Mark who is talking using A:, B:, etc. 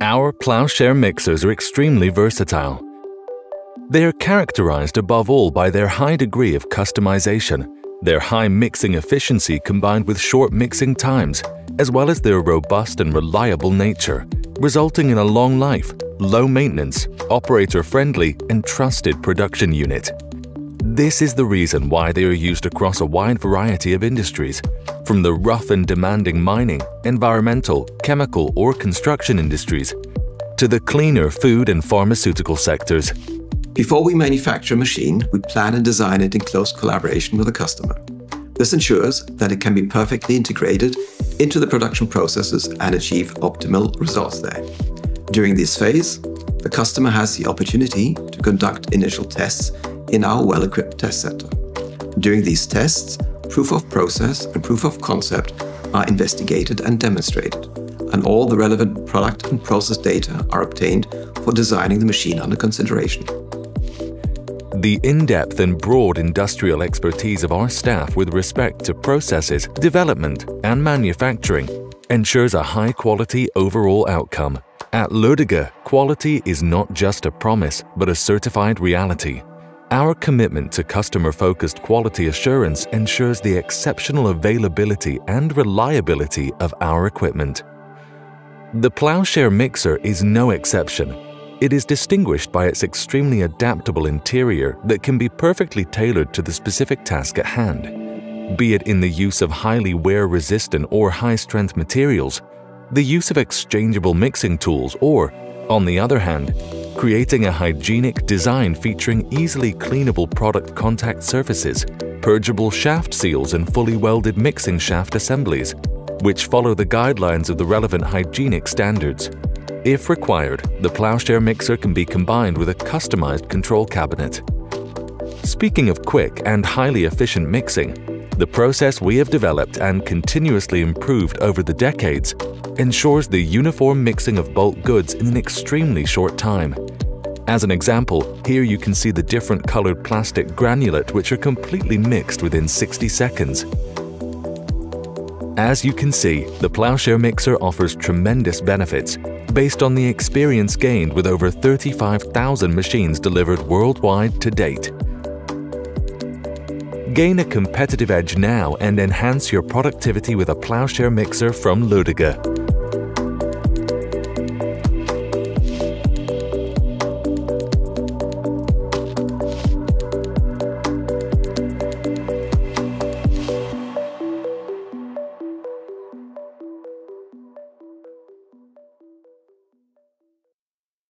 A: Our Ploughshare mixers are extremely versatile. They are characterized above all by their high degree of customization, their high mixing efficiency combined with short mixing times, as well as their robust and reliable nature, resulting in a long life, low maintenance, operator-friendly and trusted production unit. This is the reason why they are used across a wide variety of industries, from the rough and demanding mining, environmental, chemical or construction industries, to the cleaner food and pharmaceutical sectors.
B: Before we manufacture a machine, we plan and design it in close collaboration with the customer. This ensures that it can be perfectly integrated into the production processes and achieve optimal results there. During this phase, the customer has the opportunity to conduct initial tests in our well-equipped test center. During these tests, proof of process and proof of concept are investigated and demonstrated, and all the relevant product and process data are obtained for designing the machine under consideration.
A: The in-depth and broad industrial expertise of our staff with respect to processes, development and manufacturing ensures a high-quality overall outcome. At LÖDIGE, quality is not just a promise, but a certified reality. Our commitment to customer-focused quality assurance ensures the exceptional availability and reliability of our equipment. The Ploughshare mixer is no exception. It is distinguished by its extremely adaptable interior that can be perfectly tailored to the specific task at hand. Be it in the use of highly wear-resistant or high-strength materials, the use of exchangeable mixing tools, or, on the other hand, creating a hygienic design featuring easily cleanable product contact surfaces, purgeable shaft seals and fully welded mixing shaft assemblies, which follow the guidelines of the relevant hygienic standards. If required, the Ploughshare mixer can be combined with a customized control cabinet. Speaking of quick and highly efficient mixing, the process we have developed and continuously improved over the decades ensures the uniform mixing of bulk goods in an extremely short time. As an example, here you can see the different colored plastic granulate which are completely mixed within 60 seconds. As you can see, the Ploughshare mixer offers tremendous benefits based on the experience gained with over 35,000 machines delivered worldwide to date. Gain a competitive edge now and enhance your productivity with a Ploughshare mixer from LÖDIGE.